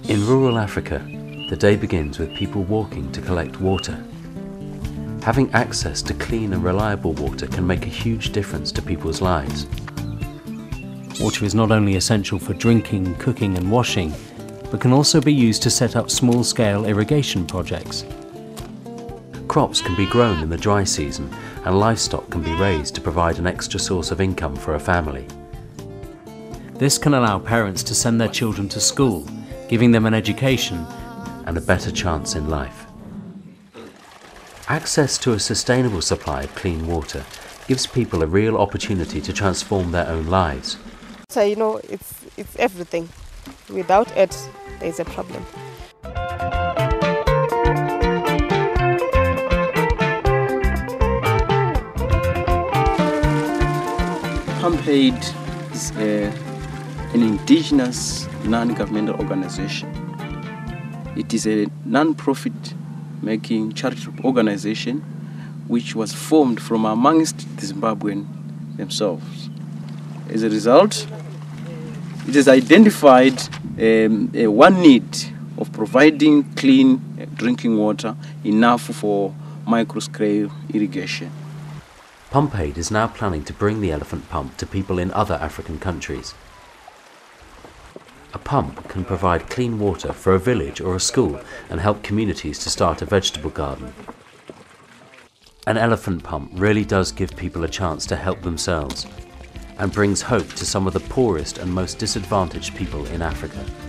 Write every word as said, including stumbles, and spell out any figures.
In rural Africa, the day begins with people walking to collect water. Having access to clean and reliable water can make a huge difference to people's lives. Water is not only essential for drinking, cooking and washing, but can also be used to set up small-scale irrigation projects. Crops can be grown in the dry season and livestock can be raised to provide an extra source of income for a family. This can allow parents to send their children to school, giving them an education and a better chance in life. Access to a sustainable supply of clean water gives people a real opportunity to transform their own lives. So, you know, it's, it's everything. Without it, there's a problem. PumpAid is a, an indigenous non-governmental organization. It is a non-profit making charitable organization which was formed from amongst the Zimbabweans themselves. As a result, it has identified um, a one need of providing clean drinking water enough for micro-scale irrigation. PumpAid is now planning to bring the elephant pump to people in other African countries. A pump can provide clean water for a village or a school and help communities to start a vegetable garden. An elephant pump really does give people a chance to help themselves and brings hope to some of the poorest and most disadvantaged people in Africa.